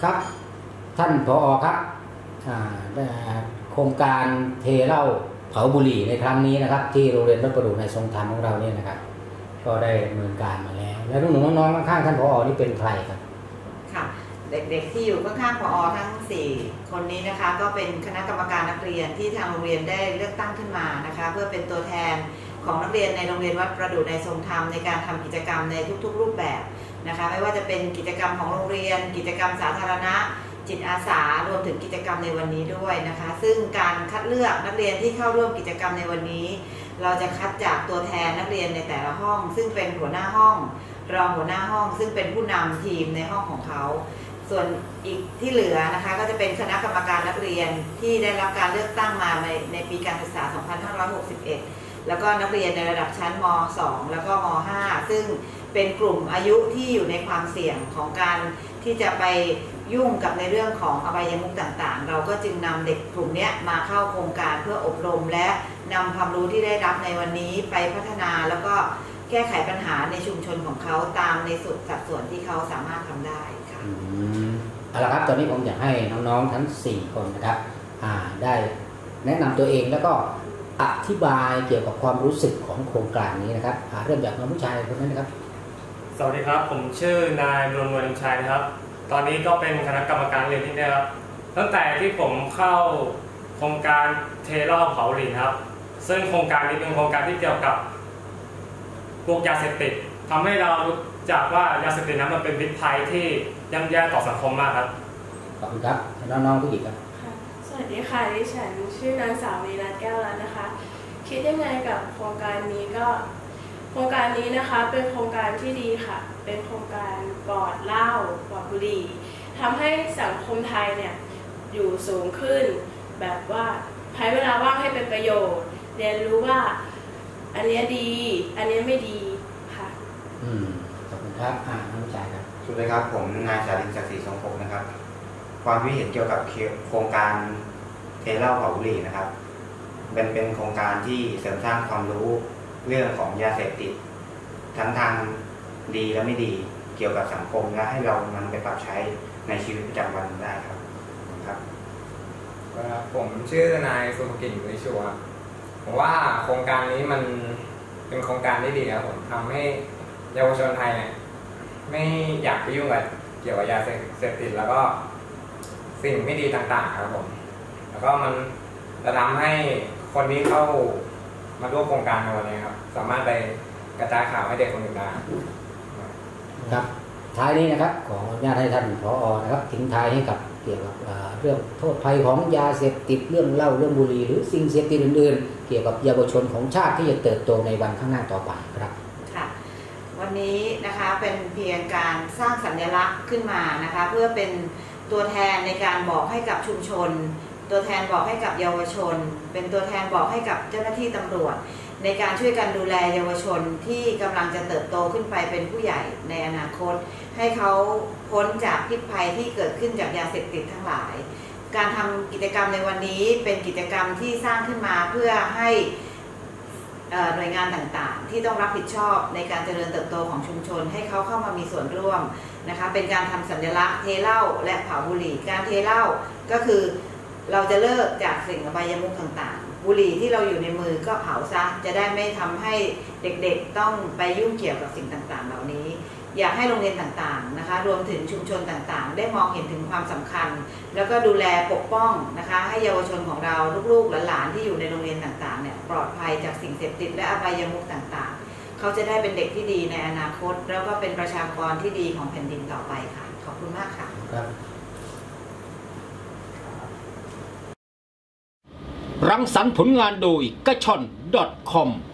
ครับท่านผอ.ครับโครงการเทเหล้าเผาบุหรี่ในครั้งนี้นะครับที่โรงเรียนวัดประดู่ในทรงธรรมของเราเนี่ยนะครับก็ได้ดำเนินการมาแล้วหนูๆน้องๆข้างๆท่านผอ.นี่เป็นใครครับค่ะเด็กๆที่อยู่ข้างๆผอ.ทั้ง4คนนี้นะคะก็เป็นคณะกรรมการนักเรียนที่ทางโรงเรียนได้เลือกตั้งขึ้นมานะคะเพื่อเป็นตัวแทนของนักเรียนในโรงเรียนวัดประดู่ในทรงธรรมในการทำกิจกรรมในทุกๆรูปแบบนะคะไม่ว่าจะเป็นกิจกรรมของโรงเรียนกิจกรรมสาธารณะจิตอาสารวมถึงกิจกรรมในวันนี้ด้วยนะคะซึ่งการคัดเลือกนักเรียนที่เข้าร่วมกิจกรรมในวันนี้เราจะคัดจากตัวแทนนักเรียนในแต่ละห้องซึ่งเป็นหัวหน้าห้องรองหัวหน้าห้องซึ่งเป็นผู้นำทีมในห้องของเขาส่วนอีกที่เหลือนะคะก็จะเป็นคณะกรรมการนักเรียนที่ได้รับการเลือกตั้งมาในปีการศึกษา 2561 แล้วก็นักเรียนในระดับชั้นม.2 แล้วก็ม.5 ซึ่งเป็นกลุ่มอายุที่อยู่ในความเสี่ยงของการที่จะไปยุ่งกับในเรื่องของอบายมุขต่างๆเราก็จึงนำเด็กกลุ่มนี้มาเข้าโครงการเพื่ออบรมและนำความรู้ที่ได้รับในวันนี้ไปพัฒนาแล้วก็แก้ไขปัญหาในชุมชนของเขาตามในสัดส่วนที่เขาสามารถทำได้ค่ะเอาละครับตอนนี้ผมอยากให้น้องๆทั้ง4คนนะครับได้แนะนำตัวเองแล้วก็อธิบายเกี่ยวกับความรู้สึกของโครงการนี้นะครับเริ่มจากน้องผู้ชายคนนั้นนะครับสวัสดีครับผมชื่อนายนวลนวลชัยนะครับตอนนี้ก็เป็นคณะกรรมการเรียนที่นี่ครับตั้งแต่ที่ผมเข้าโครงการเทเหล้าเผาบุหรี่ครับซึ่งโครงการนี้เป็นโครงการที่เกี่ยวกับพวกยาเสพติดทำให้เรารู้จักว่ายาเสพติดนั้นมันเป็นพิษภัยที่ย่ำแย่ต่อสังคมมากครับขอบคุณครับน้องๆผู้หญิงครับสวัสดีค่ะดิฉันชื่อนางสาววีรัตน์แก้วรัตน์นะคะคิดยังไงกับโครงการนี้ก็โครงการนี้นะคะเป็นโครงการที่ดีค่ะเป็นโครงการปลอดเหล้าปลอดบุหรี่ทำให้สังคมไทยเนี่ยอยู่สูงขึ้นแบบว่าใช้เวลาว่างให้เป็นประโยชน์เรียนรู้ว่าอันนี้ดีอันนี้ไม่ดีค่ะขอบคุณครับน้องชายครับสวัสดีครับผมนายชาลินศักดิ์ศรีทรงพงศ์นะครับความคิดเห็นเกี่ยวกับโครงการเทเหล้าเผาบุหรี่นะครับเป็นโครงการที่เสริมสร้างความรู้เรื่องของยาเสพติดทั้งทางดีและไม่ดีเกี่ยวกับสังคมและให้เรานำไปปรับใช้ในชีวิตประจำวันได้ครับผมชื่อนายสุภกิจอยู่ในชัวผมว่าโครงการนี้มันเป็นโครงการที่ดีครับผมทำให้เยาวชนไทยเนี่ยไม่อยากไปยุ่งกับเกี่ยวกับยาเสพติดแล้วก็สิ่งไม่ดีต่างๆครับผมแล้วก็มันจะทำให้คนที่เข้ามาร่วมโครงการในวันนี้ครับสามารถไปกระจายข่าวให้เด็กคนอื่นได้ครับท้ายนี้นะครับขออนุญาตให้ท่านผอ.นะครับทิ้งท้ายให้กับเกี่ยวกับเรื่องโทษภัยของยาเสพติดเรื่องเหล้าเรื่องบุหรี่หรือสิ่งเสพติดอื่นๆเกี่ยวกับเยาวชนของชาติที่จะเติบโตในวันข้างหน้าต่อไปครับค่ะวันนี้นะคะเป็นเพียงการสร้างสัญลักษณ์ขึ้นมานะคะเพื่อเป็นตัวแทนในการบอกให้กับชุมชนตัวแทนบอกให้กับเยาวชนเป็นตัวแทนบอกให้กับเจ้าหน้าที่ตำรวจในการช่วยกันดูแลเยาวชนที่กำลังจะเติบโตขึ้นไปเป็นผู้ใหญ่ในอนาคตให้เขาพ้นจากพิษภัยที่เกิดขึ้นจากยาเสพติดทั้งหลายการทำกิจกรรมในวันนี้เป็นกิจกรรมที่สร้างขึ้นมาเพื่อให้หน่วยงานต่างๆที่ต้องรับผิดชอบในการเจริญเติบโตของชุมชนให้เขาเข้ามามีส่วนร่วมนะคะเป็นการทำสัญลักษณ์เทเหล้าและเผาบุหรี่การเทเหล้าก็คือเราจะเลิกจากสิ่งอบายมุขต่างๆบุหรี่ที่เราอยู่ในมือก็เผาซะจะได้ไม่ทำให้เด็กๆต้องไปยุ่งเกี่ยวกับสิ่งต่างๆเหล่านี้อยากให้โรงเรียนต่างๆนะคะรวมถึงชุมชนต่างๆได้มองเห็นถึงความสำคัญแล้วก็ดูแลปกป้องนะคะให้เยาวชนของเราลูกๆหลานๆที่อยู่ในโรงเรียนต่างๆเนี่ยปลอดภัยจากสิ่งเสพติดและอบายมุขต่างๆเขาจะได้เป็นเด็กที่ดีในอนาคตแล้วก็เป็นประชากรที่ดีของแผ่นดินต่อไปค่ะขอบคุณมากค่ะรังสรรค์ผลงานโดยกระชอน .com